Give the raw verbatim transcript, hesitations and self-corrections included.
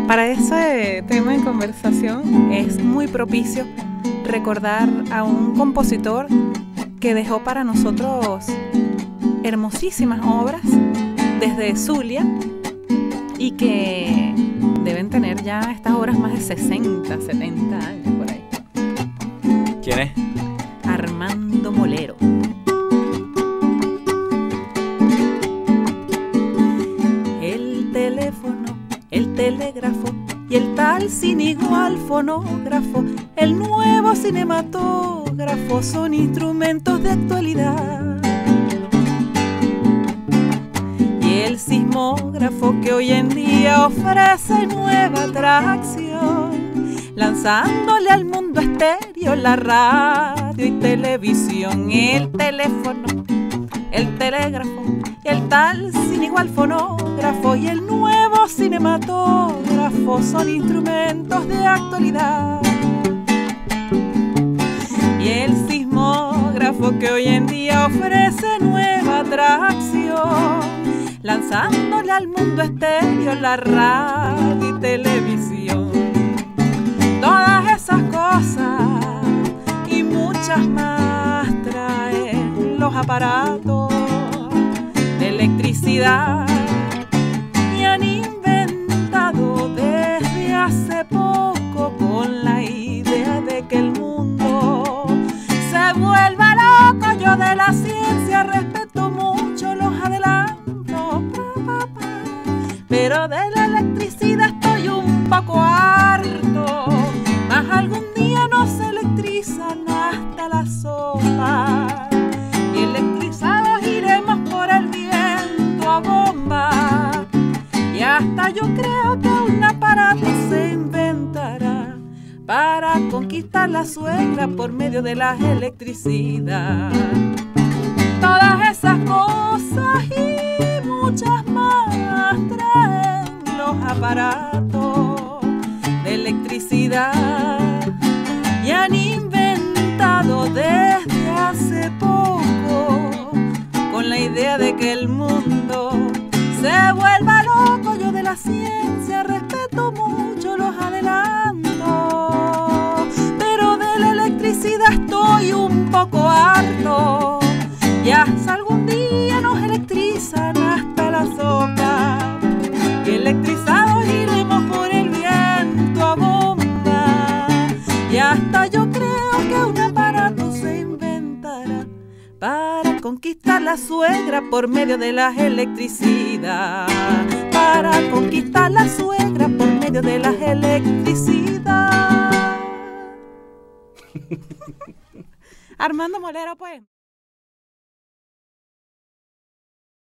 Para ese tema en conversación es muy propicio recordar a un compositor que dejó para nosotros hermosísimas obras desde Zulia y que deben tener ya estas obras más de sesenta, setenta años por ahí. ¿Quién es? Armando Molero. El teléfono, el telégrafo y el tal sin igual fonógrafo, el nuevo cinematógrafo son instrumentos de actualidad. Y el sismógrafo que hoy en día ofrece nueva atracción, lanzándole al mundo estéreo la radio y televisión. El teléfono, el telégrafo y el tal sin igual fonógrafo y el nuevo cinematógrafo son instrumentos de actualidad. Y el sismógrafo que hoy en día ofrece nueva atracción, lanzándole al mundo estéreo la radio y televisión. Todas esas cosas y muchas más traen los aparatos de electricidad y han inventado desde hace poco con la idea de que el mundo se vuelva loco. Yo de la ciencia respeto mucho los adelantos, pero de la electricidad estoy un poco harto. Más algún día nos electrizan hasta la sopa y electrizados iremos por el viento a bomba. Y hasta yo creo que un aparato se inventará para conquistar la suegra por medio de la electricidad. Todas esas cosas y muchas más traen los aparatos de electricidad y han inventado desde hace poco con la idea de que el mundo se vuelva loco. Yo de la ciencia respeto mucho los adelantos, pero de la electricidad estoy un poco harto. Y hasta algún día nos electrizan hasta la sopa y electrizados iremos por el viento a bomba. Y hasta yo creo que un aparato se inventará para conquistar la suegra por medio de la electricidad. Para conquistar la suegra por medio de la electricidad. Armando Molero, pues.